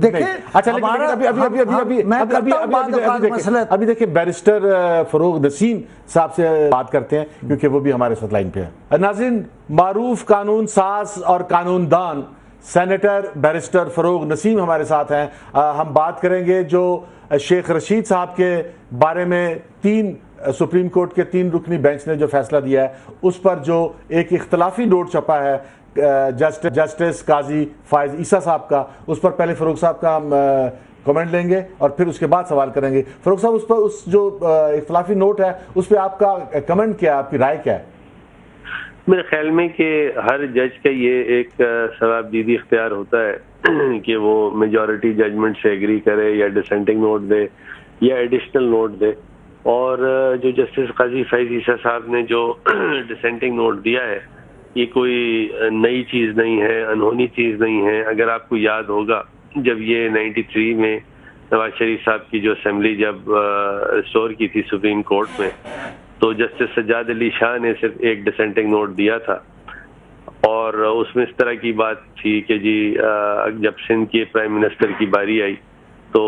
ابھی دیکھیں بیرسٹر فروغ نسیم صاحب سے بات کرتے ہیں کیونکہ وہ بھی ہمارے ساتھ لائن پہ ہیں. ناظرین، معروف قانون ساز اور قانون دان سینیٹر بیرسٹر فروغ نسیم ہمارے ساتھ ہیں. ہم بات کریں گے جو شیخ رشید صاحب کے بارے میں سپریم کورٹ کے 3 رکنی بینچ نے جو فیصلہ دیا ہے اس پر جو ایک اختلافی نوٹ چھپا ہے جسٹس قاضی فائز عیسیٰ صاحب کا. اس پر پہلے فروغ صاحب کا ہم کمنٹ لیں گے اور پھر اس کے بعد سوال کریں گے. فروغ صاحب، اس پر اس جو اختلافی نوٹ ہے اس پہ آپ کا کمنٹ کیا ہے، آپ کی رائے کیا ہے؟ میرے خیال میں کہ ہر جج کا یہ ایک ثواب دیدی اختیار ہوتا ہے کہ وہ میجورٹی ججمنٹ سے ایگری کرے یا ڈسینٹنگ نوٹ دے یا ایڈیشنل نوٹ دے. اور جو جسٹس قاضی فائز عیسیٰ صاحب نے جو ڈسینٹنگ نوٹ دیا ہے یہ کوئی نئی چیز نہیں ہے، انہونی چیز نہیں ہے. اگر آپ کو یاد ہوگا جب یہ 93 میں نواز شریف صاحب کی جو اسمبلی جب ریسٹور کی تھی سپریم کورٹ میں، تو جسٹس سجاد علی شاہ نے صرف ایک ڈسینٹنگ نوٹ دیا تھا، اور اس میں اس طرح کی بات تھی کہ جی جب سندھ کے پرائم منسٹر کی باری آئی تو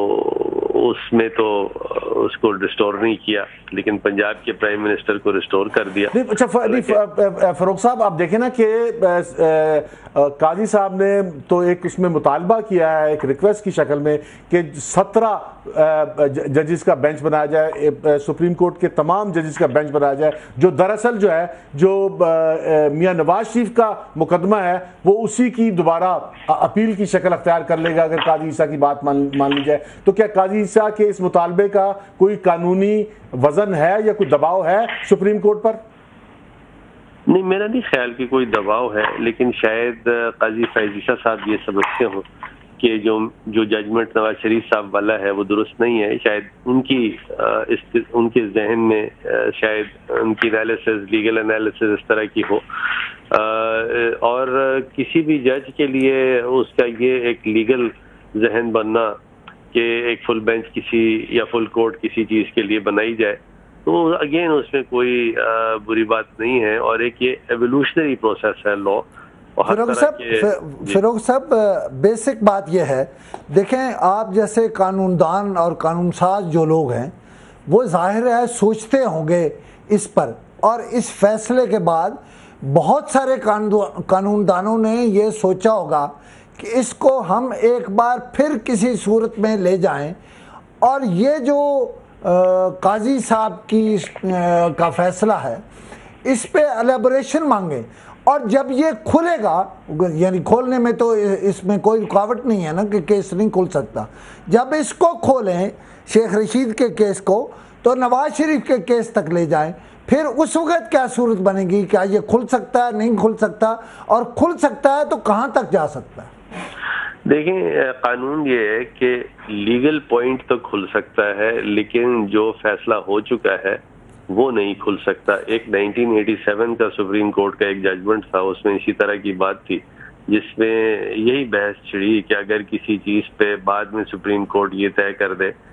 اس میں تو اس کو ریسٹور نہیں کیا، لیکن پنجاب کے پرائم منسٹر کو ریسٹور کر دیا. اچھا فروغ صاحب، آپ دیکھیں نا کہ قاضی صاحب نے تو ایک اس میں مطالبہ کیا ہے ایک ریکویسٹ کی شکل میں کہ 17 ججز کا بینچ بنایا جائے، سپریم کورٹ کے تمام ججز کا بینچ بنایا جائے، جو دراصل جو ہے جو میاں نواز شریف کا مقدمہ ہے وہ اسی کی دوبارہ اپیل کی شکل اختیار کر لے گا اگر قاضی عیسیٰ کی بات مان لی جائے. تو کیا قاضی عیسیٰ کے اس مطالبے کا کوئی قانونی وزن ہے یا کوئی دباؤ ہے سپریم کورٹ پر؟ نہیں، میرا نہیں خیال کہ کوئی دباؤ ہے، لیکن شاید قاضی فائز عیسیٰ صاحب یہ سمجھتے ہوں کہ جو ججمنٹ نواز شریف صاحب والا ہے وہ درست نہیں ہے. شاید ان کے ذہن میں شاید ان کی انالیسز، لیگل انالیسز اس طرح کی ہو، اور کسی بھی جج کے لیے اس کا یہ ایک لیگل ذہن بننا کہ ایک فل بینچ کسی یا فل کورٹ کسی چیز کے لیے بنائی جائے تو اگین اس میں کوئی بری بات نہیں ہے، اور ایک یہ ایوولوشنری پروسیس ہے لا. فروغ صاحب، بیسک بات یہ ہے، دیکھیں آپ جیسے قانون دان اور قانون ساز جو لوگ ہیں وہ ظاہر ہے سوچتے ہوں گے اس پر، اور اس فیصلے کے بعد بہت سارے قانون دانوں نے یہ سوچا ہوگا کہ اس کو ہم ایک بار پھر کسی صورت میں لے جائیں، اور یہ جو قاضی صاحب کا فیصلہ ہے اس پہ الیبوریشن مانگیں، اور جب یہ کھلے گا، یعنی کھولنے میں تو اس میں کوئی رکاوٹ نہیں ہے نا کہ کیس نہیں کھل سکتا، جب اس کو کھولیں شیخ رشید کے کیس کو تو نواز شریف کے کیس تک لے جائیں، پھر اس وقت کیا صورت بنے گی، کیا یہ کھل سکتا ہے نہیں کھل سکتا، اور کھل سکتا ہے تو کہاں تک جا سکتا ہے؟ دیکھیں، قانون یہ ہے کہ لیگل پوائنٹ تو کھل سکتا ہے، لیکن جو فیصلہ ہو چکا ہے وہ نہیں کھل سکتا. ایک 1987 کا سپریم کورٹ کا ایک ججمنٹ تھا، اس میں اسی طرح کی بات تھی جس میں یہی بحث چھڑی کہ اگر کسی چیز پہ بعد میں سپریم کورٹ یہ طے کر دے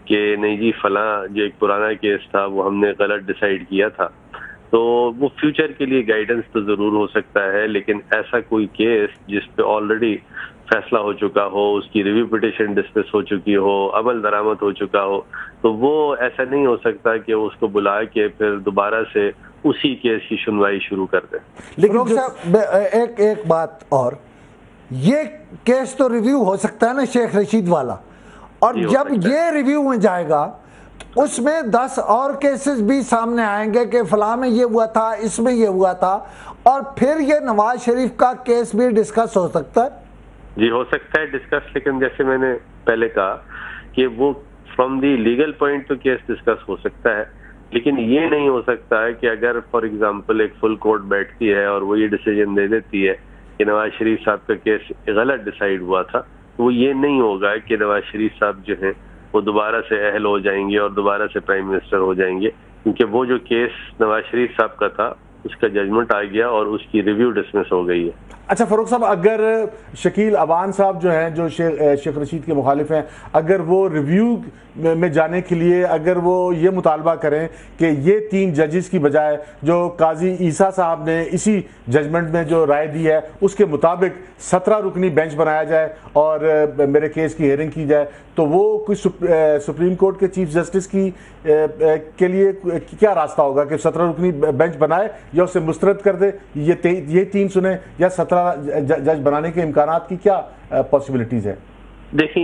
کہ نہیں جی فلاں جو ایک پرانا کیس تھا وہ ہم نے غلط ڈیسائیڈ کیا تھا، تو وہ فیوچر کے لیے گائیڈنس تو ضرور ہو سکتا ہے، لیکن ایسا کوئی کیس جس پہ آلریڈی فیصلہ ہو چکا ہو، اس کی ریویو پٹیشن ڈسکس ہو چکی ہو، عمل درآمد ہو چکا ہو، تو وہ ایسا نہیں ہو سکتا کہ اس کو بلا کے پھر دوبارہ سے اسی کیس کی سنوائی شروع کر دیں۔ لیکن صاحب ایک بات اور، یہ کیس تو ریویو ہو سکتا ہے نا شیخ رشید والا، اور جب یہ ریویو میں جائے گا اس میں 10 اور کیسز بھی سامنے آئیں گے کہ فلاں میں یہ ہوا تھا، اس میں یہ ہوا تھا، اور پھر یہ نواز شریف کا کیس بھی ڈسکس ہو سکتا ہے۔ جی ہو سکتا ہے ڈسکس، لیکن جیسے میں نے پہلے کہا کہ وہ فرام دی لیگل پوائنٹ تو کیس ڈسکس ہو سکتا ہے، لیکن یہ نہیں ہو سکتا ہے کہ اگر فار ایگزامپل ایک فل کورٹ بیٹھتی ہے اور وہ یہ ڈیسیجن دے دیتی ہے کہ نواز شریف صاحب کا کیس غلط ڈیسائیڈ ہوا تھا، تو وہ یہ نہیں ہوگا کہ نواز شریف صاحب جو ہیں وہ دوبارہ سے اہل ہو جائیں گے اور دوبارہ سے پرائم منسٹر ہو جائیں گے، کیونکہ وہ جو کیس نواز شریف صاحب کا تھا اس کا ججمنٹ آ گیا اور اس کی ریویو ڈسمس ہو گئی ہے۔ اچھا فاروق صاحب، اگر شکیل عوان صاحب جو ہیں جو شیخ رشید کے مخالف ہیں، اگر وہ ریویو میں جانے کے لیے اگر وہ یہ مطالبہ کریں کہ یہ 3 ججز کی بجائے جو قاضی عیسیٰ صاحب نے اسی ججمنٹ میں جو رائے دی ہے اس کے مطابق 17 رکنی بینچ بنایا جائے اور میرے کیس کی ہیئرنگ کی جائے، تو وہ کچھ سپریم کورٹ کے چیف جسٹس کی کے لیے کیا راستہ ہوگا کہ 17 رکنی بینچ بنائے یا اسے مسترد کر دے، یہ 3 سنیں یا 17 جج بنانے کے امکانات کی کیا پاسبلٹیز ہے؟ دیکھیں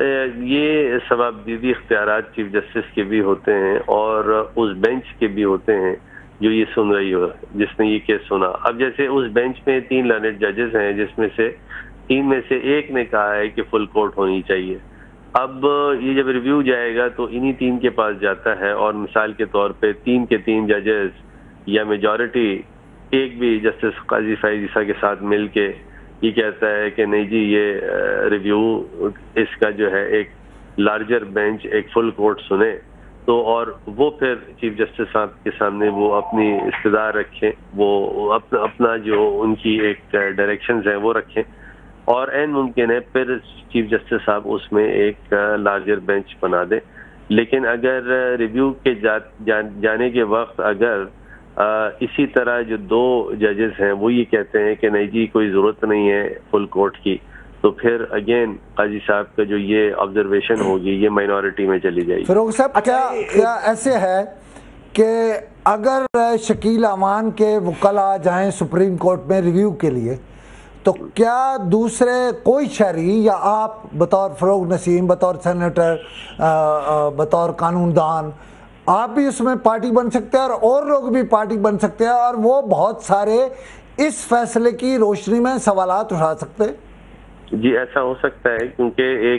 یہ ثوابدیدی اختیارات چیف جسٹس کے بھی ہوتے ہیں اور اس بینچ کے بھی ہوتے ہیں جو یہ سن رہی ہو، جس نے یہ کیس سنا۔ اب جیسے اس بینچ میں 3 لرنڈ ججز ہیں، جس میں سے 3 میں سے ایک نے کہا ہے کہ فل کورٹ ہونی چاہیے۔ اب یہ جب ریویو جائے گا تو انہی 3 کے پاس جاتا ہے، اور مثال کے طور پہ 3 کے 3 ججز یا میجورٹی ایک بھی جسٹس قاضی فیض عیسیٰ کے ساتھ مل کے یہ کہتا ہے کہ نہیں جی یہ ریویو اس کا جو ہے ایک لارجر بینچ ایک فل کورٹ سنے، تو اور وہ پھر چیف جسٹس صاحب کے سامنے وہ اپنی استدار رکھیں، وہ اپنا جو ان کی ایک ڈائریکشنز ہیں وہ رکھیں، اور عین ممکن ہے پھر چیف جسٹس صاحب اس میں ایک لارجر بینچ بنا دیں۔ لیکن اگر ریویو کے جانے کے وقت اگر اسی طرح جو 2 ججز ہیں وہ یہ کہتے ہیں کہ نہیں جی کوئی ضرورت نہیں ہے فل کورٹ کی، تو پھر اگین قاضی صاحب کا جو یہ آبزرویشن ہوگی یہ مائنورٹی میں چلی جائے گی۔ فاروق صاحب کیا ایسے ہے کہ اگر شکیل عوان کے وکلاء جائیں سپریم کورٹ میں ریویو کے لیے، تو کیا دوسرے کوئی شہری یا آپ بطور فروغ نسیم، بطور سینیٹر، بطور قانون دان، آپ بھی اس میں پارٹی بن سکتے ہیں اور لوگ بھی پارٹی بن سکتے ہیں، اور وہ بہت سارے اس فیصلے کی روشنی میں سوالات اٹھا سکتے ہیں؟ جی ایسا ہو سکتا ہے، کیونکہ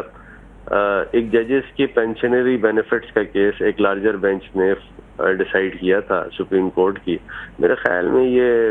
ایک ججز کی پینشنری بینیفٹس کا کیس ایک لارجر بینچ نے ڈیسائیڈ کیا تھا سپریم کورٹ کی، میرے خیال میں یہ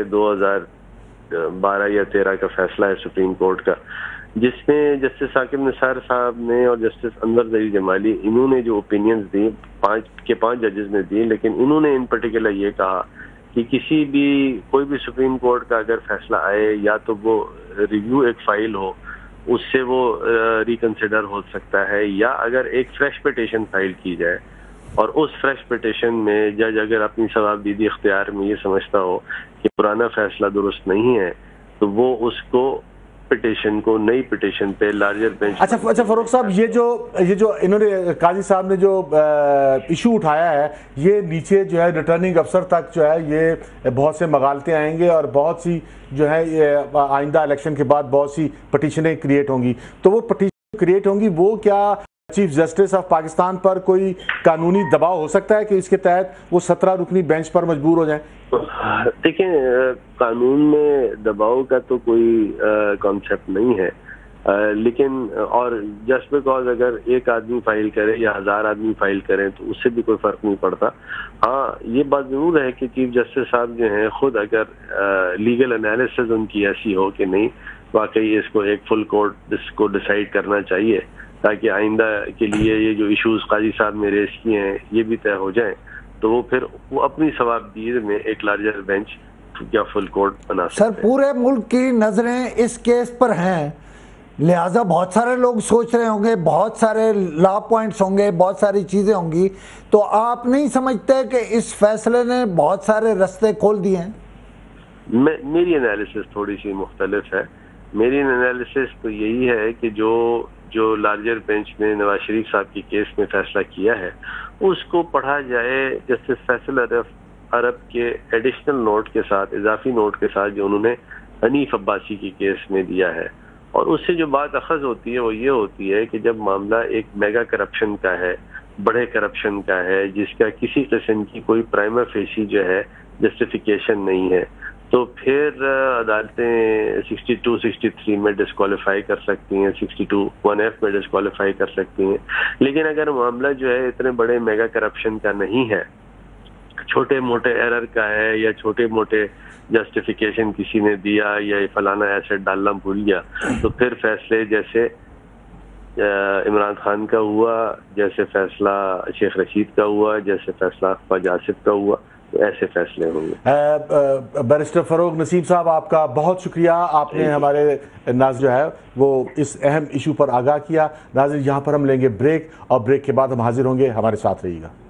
2012 یا 13 کا فیصلہ ہے سپریم کورٹ کا، جس میں جسٹس ثاقب نثار صاحب نے اور جسٹس انور ظہیر جمالی انہوں نے جو اوپینینز دی 5 ججز نے دی، لیکن انہوں نے ان پرٹیکولر یہ کہا کہ کوئی بھی سپریم کورٹ کا اگر فیصلہ آئے یا تو وہ ریویو ایک فائل ہو اس سے وہ ریکنسیڈر ہو سکتا ہے، یا اگر ایک فریش پٹیشن فائل کی جائے اور اس فریش پٹیشن میں جج اگر اپنی ثوابدیدی اختیار میں یہ سمجھتا ہو کہ پرانا فیصلہ درست نہیں ہے تو وہ اس کو پٹیشن کو نئی پٹیشن پہ لارجر بینچ۔ اچھا فاروق صاحب، یہ جو انہوں نے قاضی صاحب نے جو ایشو اٹھایا ہے، یہ نیچے جو ہے ریٹرننگ افسر تک جو ہے یہ بہت سے مغالطے آئیں گے اور بہت سی جو ہے آئندہ الیکشن کے بعد بہت سی پٹیشنیں کریٹ ہوں گی، تو وہ پٹیشن کریٹ ہوں گی، وہ کیا چیف جسٹس آف پاکستان پر کوئی قانونی دباؤ ہو سکتا ہے کہ اس کے تحت وہ 17 رکنی بینچ پر مجبور ہو جائیں؟ دیکھیں قانون میں دباؤ کا تو کوئی کانسیپٹ نہیں ہے، لیکن اور جسٹ بیکاز اگر ایک آدمی فائل کرے یا 1000 آدمی فائل کریں تو اس سے بھی کوئی فرق نہیں پڑتا۔ ہاں یہ بات ضرور ہے کہ چیف جسٹس صاحب جو ہیں خود اگر لیگل انالیسز ان کی ایسی ہو کہ نہیں واقعی اس کو ایک فل کورٹ اس کو ڈیسائیڈ کرنا چاہیے تاکہ آئندہ کے لیے یہ جو ایشوز قاضی صاحب نے ریز کیے ہیں یہ بھی طے ہو جائیں، تو وہ پھر وہ اپنی ثوابدید میں ایک لارجر بینچ یا فل کورٹ بنا سکتے ہیں۔ سر پورے ملک کی نظریں اس کیس پر ہیں लिहाजा बहुत सारे लोग सोच रहे होंगे, बहुत सारे लॉ पॉइंट्स होंगे, बहुत सारी चीज़ें होंगी, तो आप नहीं समझते कि इस फैसले ने बहुत सारे रास्ते खोल दिए हैं? मेरी एनालिसिस थोड़ी सी मुख्तलिफ है। मेरी एनालिसिस तो यही है कि जो लार्जर बेंच ने नवाज शरीफ साहब के केस में फैसला किया है उसको पढ़ा जाए जस्टिस फैसल अरब के एडिशनल नोट के साथ, इजाफी नोट के साथ जो उन्होंने हनीफ अब्बासी के केस में दिया है। और उससे जो बात अखज़ होती है वो ये होती है कि जब मामला एक मेगा करप्शन का है, बड़े करप्शन का है, जिसका किसी किस्म की कोई प्राइमा फेसी जो है जस्टिफिकेशन नहीं है, तो फिर अदालतें 62, 63 में डिस्क्वालीफाई कर सकती हैं, 62 1F में डिस्क्वालीफाई कर सकती हैं। लेकिन अगर मामला जो है इतने बड़े मेगा करप्शन का नहीं है, छोटे मोटे एरर का है, या छोटे मोटे जस्टिफिकेशन किसी ने दिया, या फलाना एसेट डालना भूल गया, तो फिर फैसले जैसे इमरान खान का हुआ, जैसे फैसला शेख रशीद का हुआ, जैसे फैसला ख्वाजा आसिफ का हुआ, तो ऐसे फैसले होंगे। बैरिस्टर फरोग नसीम साहब, आपका बहुत शुक्रिया, आपने हमारे नाज़ जो है वो इस अहम इशू पर आगाह किया। नाज़रीन, यहाँ पर हम लेंगे ब्रेक, और ब्रेक के बाद हम हाजिर होंगे, हमारे साथ रहिएगा।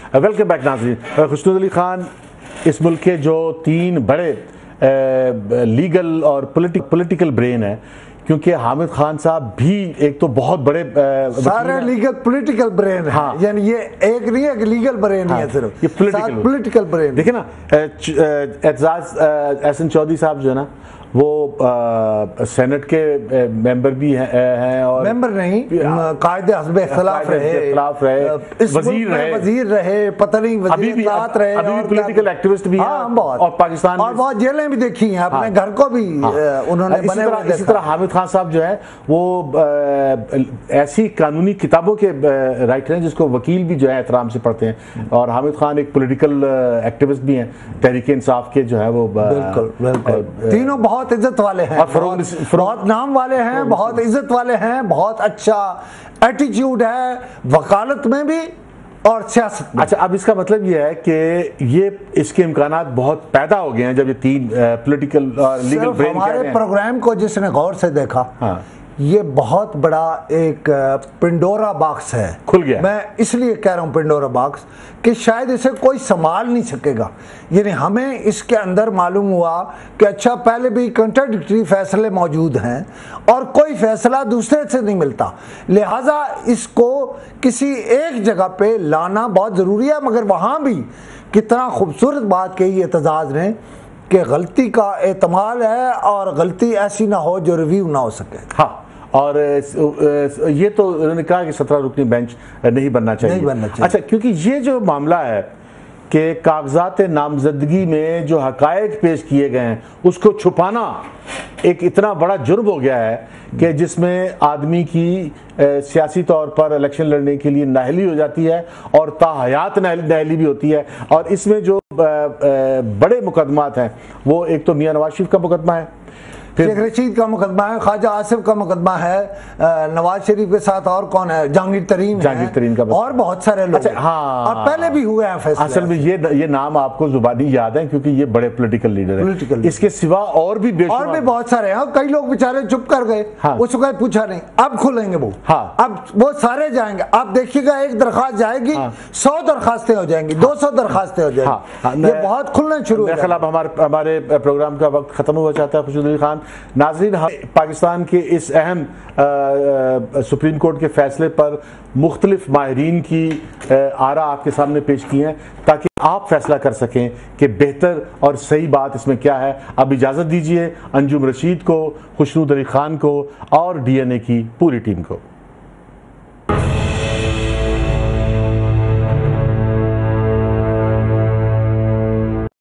वेलकम बैक नाज़रीन। खुशनूद अली खान इस मुल्क के जो 3 बड़े लीगल और पॉलिटिकल ब्रेन है, क्योंकि हामिद खान साहब भी एक तो बहुत बड़े सारे लीगल पॉलिटिकल ब्रेन है। हाँ। यानी ये एक नहीं है कि लीगल ब्रेन ही है, सिर्फ ये पॉलिटिकल ब्रेन। देखिए ना, एतजाज एहसन चौधरी साहब जो है ना, वो सेनेट के मेंबर भी हैं और मेंबर नहीं, कायदे हस्ब इख्तिलाफ रहे, वजीर रहे, पता नहीं अभी भी पॉलिटिकल एक्टिविस्ट भी हैं और पाकिस्तान और बहुत जेलें भी देखी हैं, अपने घर को भी उन्होंने बने हुए देखा। इसी तरह हामिद खान साहब जो है वो ऐसी कानूनी किताबों के राइटर हैं जिसको वकील भी जो है एहतराम से पढ़ते हैं, और हामिद खान एक पॉलिटिकल एक्टिविस्ट भी हैं, तहरीक इंसाफ के जो है वो बिल्कुल तीनों बहुत इज्जत वाले हैं, बहुत नाम वाले हैं, बहुत इज्जत वाले हैं, बहुत अच्छा एटीट्यूड है वकालत में भी और सियासत में। अच्छा, अब इसका मतलब ये है कि ये इसके इम्कानात बहुत पैदा हो गए हैं जब ये 3 पॉलिटिकल और लीगल ब्रेन हमारे प्रोग्राम को जिसने गौर से देखा, हाँ, ये बहुत बड़ा एक पिंडोरा बॉक्स है, खुल गया। मैं इसलिए कह रहा हूँ पिंडोरा बॉक्स कि शायद इसे कोई संभाल नहीं सकेगा। यानी हमें इसके अंदर मालूम हुआ कि अच्छा, पहले भी कंट्राडिक्टरी फैसले मौजूद हैं और कोई फैसला दूसरे से नहीं मिलता, लिहाजा इसको किसी एक जगह पे लाना बहुत ज़रूरी है। मगर वहाँ भी कितना खूबसूरत बात कही एतजाज ने कि गलती का एहतमाल है और गलती ऐसी ना हो जो रिव्यू ना हो सके। हाँ, और ये तो उन्होंने कहा कि 17 रुकनी बेंच नहीं बनना चाहिए। अच्छा, क्योंकि ये जो मामला है कि कागजात नामजदगी में जो हकायक पेश किए गए हैं उसको छुपाना एक इतना बड़ा जुर्म हो गया है कि जिसमें आदमी की सियासी तौर पर इलेक्शन लड़ने के लिए नाअहली हो जाती है और ताहयात नाअहली भी होती है। और इसमें जो बड़े मुकदमात हैं वो एक तो मियां नवाज शरीफ का मुकदमा है, शेख रशीद का मुकदमा है, ख्वाजा आसिफ का मुकदमा है, नवाज शरीफ के साथ और कौन है, जहांगीर तरीन का, और बहुत सारे लोग। अच्छा, हाँ, और पहले भी हुए हैं फैसले। असल में ये नाम आपको जुबानी याद है क्योंकि ये बड़े पॉलिटिकल लीडर हैं। इसके सिवा और भी बहुत सारे हैं। कई लोग बेचारे चुप कर गए, उसको पूछा नहीं, अब खुलेंगे वो। हाँ, अब वो सारे जाएंगे। अब देखिएगा, एक दरखास्त जाएगी, 100 दरखास्तें हो जाएंगी, 200 दरखास्तें हो जाएंगी, ये बहुत खुलना शुरू हो जाएगा। हमारे प्रोग्राम का वक्त खत्म हुआ चाहता है खुशनूद अली खान। नाज़रीन, पाकिस्तान के इस अहम सुप्रीम कोर्ट के फैसले पर मुख्तलिफ माहिरीन की आरा आपके सामने पेश की हैं ताकि आप फैसला कर सकें कि बेहतर और सही बात इसमें क्या है। अब इजाज़त दीजिए अंजुम रशीद को, खुशनूद अली खान को और DNA की पूरी टीम को।